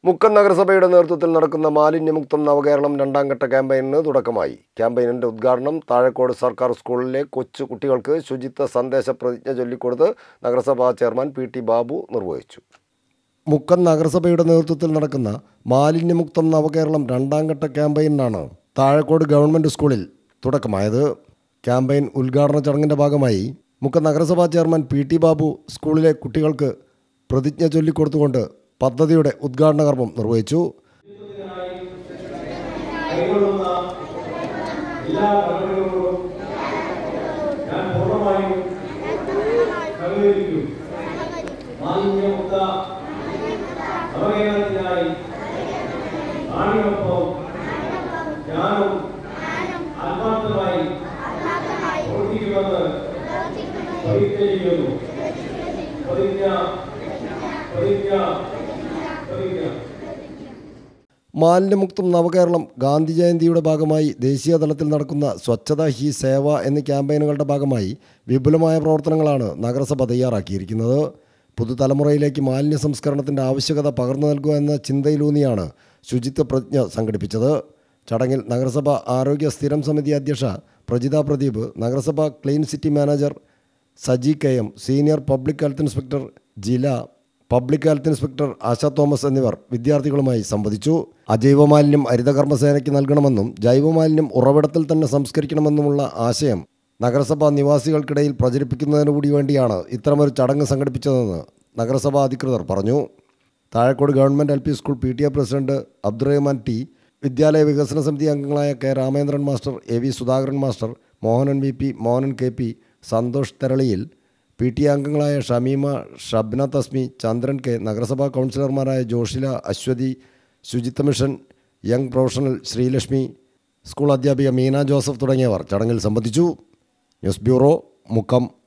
മുക്കം നഗരസഭയുടെ നേതൃത്വത്തിൽ നടക്കുന്ന മാലിന്യമുക്തം നവകേരളം രണ്ടാം ഘട്ട ക്യാമ്പയിനിന് തുടക്കമായി. ക്യാമ്പയിനിന്റെ ഉദ്ഘാടനം താഴെക്കോട് സർക്കാർ സ്കൂളിലെ കൊച്ചു കുട്ടികൾക്ക് ശുചിത്വ സന്ദേശ പ്രതിജ്ഞ ചൊല്ലിക്കൊടുത്ത് നഗരസഭാ ചെയർമാൻ പി.ടി. ബാബു നിർവഹിച്ചു. മുക്കം നഗരസഭയുടെ നേതൃത്വത്തിൽ നടക്കുന്ന മാലിന്യമുക്തം നവകേരളം രണ്ടാം ഘട്ട ക്യാമ്പയിനാണ് താഴെക്കോട് ഗവൺമെൻറ് സ്കൂളിൽ തുടക്കമായത്. ക്യാമ്പയിൻ ഉദ്ഘാടന ചടങ്ങിൻ്റെ ഭാഗമായി മുക്കം നഗരസഭാ ചെയർമാൻ പി.ടി. ബാബു സ്കൂളിലെ കുട്ടികൾക്ക് പ്രതിജ്ഞ ചൊല്ലിക്കൊടുത്തുകൊണ്ട് പദ്ധതിയുടെ ഉദ്ഘാടന കർമ്മം നിർവഹിച്ചു. മാലിന്യമുക്തം നവകേരളം ഗാന്ധി ജയന്തിയുടെ ഭാഗമായി ദേശീയ തലത്തിൽ നടക്കുന്ന സ്വച്ഛത ഹി സേവ എന്നീ ക്യാമ്പയിനുകളുടെ ഭാഗമായി വിപുലമായ പ്രവർത്തനങ്ങളാണ് നഗരസഭ തയ്യാറാക്കിയിരിക്കുന്നത്. പുതുതലമുറയിലേക്ക് മാലിന്യ സംസ്കരണത്തിൻ്റെ ആവശ്യകത പകർന്നു നൽകുക എന്ന ചിന്തയിലൂന്നിയാണ് ശുചിത്വ പ്രതിജ്ഞ സംഘടിപ്പിച്ചത്. ചടങ്ങിൽ നഗരസഭ ആരോഗ്യ സ്ഥിരം സമിതി അധ്യക്ഷ പ്രജിത പ്രദീപ്, നഗരസഭ clean city manager Saji KM, senior public health inspector Jila, public health inspector Asha Thomas എന്നിവർ വിദ്യാർത്ഥികളുമായി സംവദിച്ചു. അജൈവമാലിന്യം ഹരിതകർമ്മസേനയ്ക്ക് നൽകണമെന്നും ജൈവമാലിന്യം ഉറവിടത്തിൽ തന്നെ സംസ്കരിക്കണമെന്നുമുള്ള ആശയം നഗരസഭാ നിവാസികൾക്കിടയിൽ പ്രചരിപ്പിക്കുന്നതിനു കൂടി വേണ്ടിയാണ് ഇത്തരമൊരു ചടങ്ങ് സംഘടിപ്പിച്ചതെന്ന് നഗരസഭാ അധികൃതർ പറഞ്ഞു. Thazhekode government LP school PTA president Abdurahman T, വിദ്യാലയ വികസന സമിതി അംഗങ്ങളായ K Ramendran master, AV Sudhakaran master, Mohanan VP, Mohanan KP, Santhosh തെരളിയിൽ, PTA അംഗങ്ങളായ ഷമീമ, ഷബ്ന തസ്മി, ചന്ദ്രൻ K, നഗരസഭാ കൗൺസിലർമാരായ ജോഷില, അശ്വതി, ശുചിത്വ mission young professional Sreelakshmi, school അധ്യാപിക മീന ജോസഫ് തുടങ്ങിയവർ ചടങ്ങിൽ സംബന്ധിച്ചു. News bureau, Mukkam.